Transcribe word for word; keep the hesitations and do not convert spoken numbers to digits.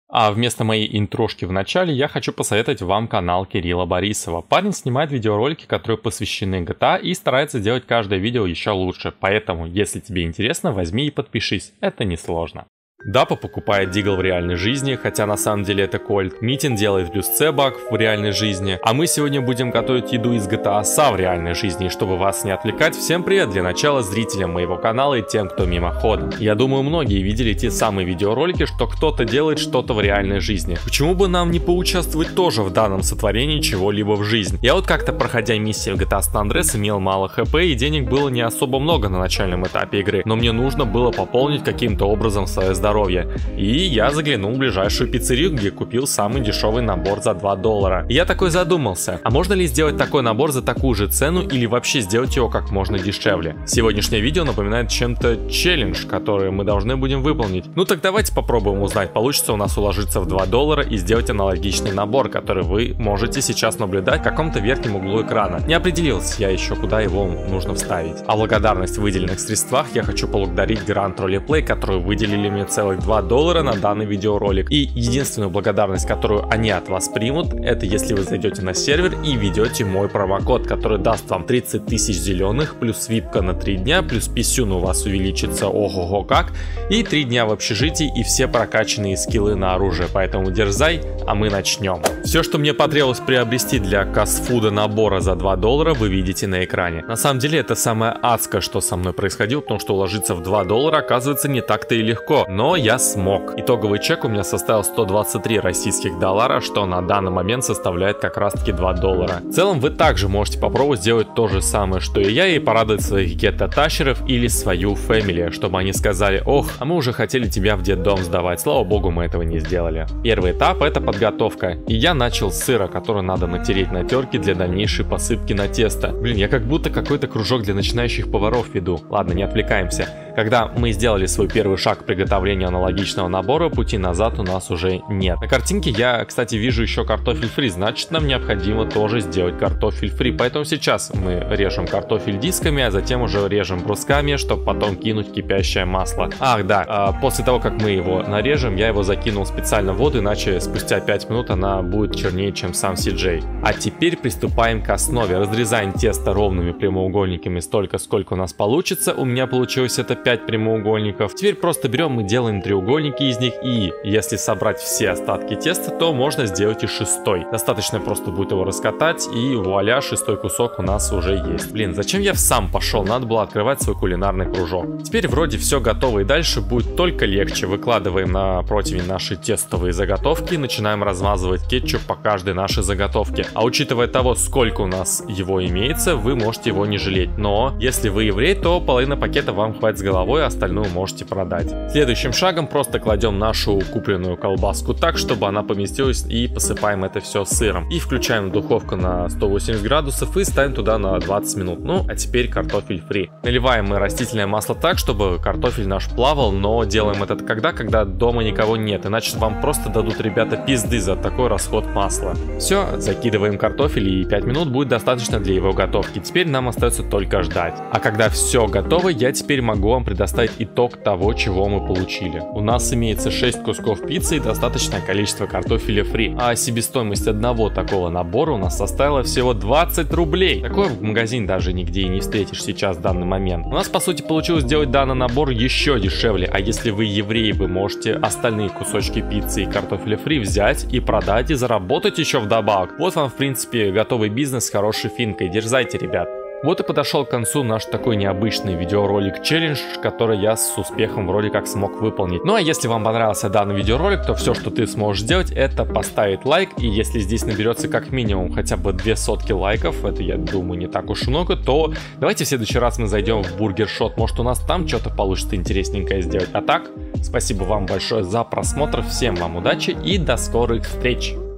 А вместо моей интрошки в начале я хочу посоветовать вам канал Кирилла Борисова. Парень снимает видеоролики, которые посвящены джи ти эй и старается делать каждое видео еще лучше. Поэтому, если тебе интересно, возьми и подпишись. Это несложно. Дапа покупает Дигл в реальной жизни, хотя на самом деле это Кольт. Митин делает плюс С-баг в реальной жизни. А мы сегодня будем готовить еду из джи ти эй эс эй в реальной жизни. И чтобы вас не отвлекать, всем привет для начала зрителям моего канала и тем, кто мимоходом. Я думаю, многие видели те самые видеоролики, что кто-то делает что-то в реальной жизни. Почему бы нам не поучаствовать тоже в данном сотворении чего-либо в жизнь? Я вот как-то, проходя миссию в джи ти эй San Andreas, имел мало хп и денег было не особо много на начальном этапе игры. Но мне нужно было пополнить каким-то образом свое здоровье. И я заглянул в ближайшую пиццерию, где купил самый дешевый набор за два доллара. И я такой задумался, а можно ли сделать такой набор за такую же цену или вообще сделать его как можно дешевле? Сегодняшнее видео напоминает чем-то челлендж, который мы должны будем выполнить. Ну так давайте попробуем узнать, получится у нас уложиться в два доллара и сделать аналогичный набор, который вы можете сейчас наблюдать в каком-то верхнем углу экрана. Не определился я еще, куда его нужно вставить. А благодарность в выделенных средствах я хочу поблагодарить Grand Roleplay, которые выделили мне целых два доллара на данный видеоролик. И единственную благодарность, которую они от вас примут, это если вы зайдете на сервер и введете мой промокод, который даст вам тридцать тысяч зеленых, плюс випка на три дня, плюс писюн у вас увеличится ого-го как, и три дня в общежитии и все прокачанные скиллы на оружие. Поэтому дерзай, а мы начнем. Все, что мне потребовалось приобрести для кастфуда набора за два доллара, вы видите на экране. На самом деле это самое адское, что со мной происходило, потому что уложиться в два доллара оказывается не так-то и легко. Но я смог. Итоговый чек у меня составил сто двадцать три российских доллара, что на данный момент составляет как раз таки два доллара. В целом вы также можете попробовать сделать то же самое, что и я, и порадовать своих гетто-тащеров или свою фэмили, чтобы они сказали: ох, а мы уже хотели тебя в детдом сдавать, слава богу, мы этого не сделали. Первый этап — это подготовка. И я начал с сыра, который надо натереть на терке для дальнейшей посыпки на тесто. Блин, я как будто какой-то кружок для начинающих поваров веду. Ладно, не отвлекаемся. Когда мы сделали свой первый шаг к приготовлению аналогичного набора, пути назад у нас уже нет. На картинке я, кстати, вижу еще картофель фри, значит нам необходимо тоже сделать картофель фри. Поэтому сейчас мы режем картофель дисками, а затем уже режем брусками, чтобы потом кинуть в кипящее масло. Ах да, после того как мы его нарежем, я его закинул специально в воду, иначе спустя пять минут она будет чернее, чем сам си джей. А теперь приступаем к основе. Разрезаем тесто ровными прямоугольниками столько, сколько у нас получится. У меня получилось это пять прямоугольников. Теперь просто берем и делаем треугольники из них, и если собрать все остатки теста, то можно сделать и шестой. Достаточно просто будет его раскатать, и вуаля, шестой кусок у нас уже есть. Блин, зачем я в сам пошел? Надо было открывать свой кулинарный кружок. Теперь вроде все готово, и дальше будет только легче. Выкладываем на противень наши тестовые заготовки и начинаем размазывать кетчуп по каждой нашей заготовке. А учитывая того, сколько у нас его имеется, вы можете его не жалеть. Но если вы еврей, то половина пакета вам хватит с головой, а остальную можете продать. Следующим шагом просто кладем нашу купленную колбаску так, чтобы она поместилась, и посыпаем это все сыром. И включаем духовку на сто восемьдесят градусов и ставим туда на двадцать минут. Ну, а теперь картофель фри. Наливаем мы растительное масло так, чтобы картофель наш плавал, но делаем это когда, когда дома никого нет, иначе вам просто дадут ребята пизды за такой расход масла. Все, закидываем картофель, и пять минут будет достаточно для его готовки. Теперь нам остается только ждать. А когда все готово, я теперь могу вам предоставить итог того, чего мы получили. У нас имеется шесть кусков пиццы и достаточное количество картофеля фри. А себестоимость одного такого набора у нас составила всего двадцать рублей. Такое в магазине даже нигде и не встретишь сейчас в данный момент. У нас по сути получилось сделать данный набор еще дешевле. А если вы еврей, вы можете остальные кусочки пиццы и картофеля фри взять и продать и заработать еще вдобавок. Вот вам в принципе готовый бизнес с хорошей финкой. Дерзайте, ребят. Вот и подошел к концу наш такой необычный видеоролик-челлендж, который я с успехом вроде как смог выполнить. Ну а если вам понравился данный видеоролик, то все, что ты сможешь сделать, это поставить лайк. И если здесь наберется как минимум хотя бы две сотки лайков, это я думаю не так уж много, то давайте в следующий раз мы зайдем в Burger Shot. Может у нас там что-то получится интересненькое сделать. А так, спасибо вам большое за просмотр, всем вам удачи и до скорых встреч!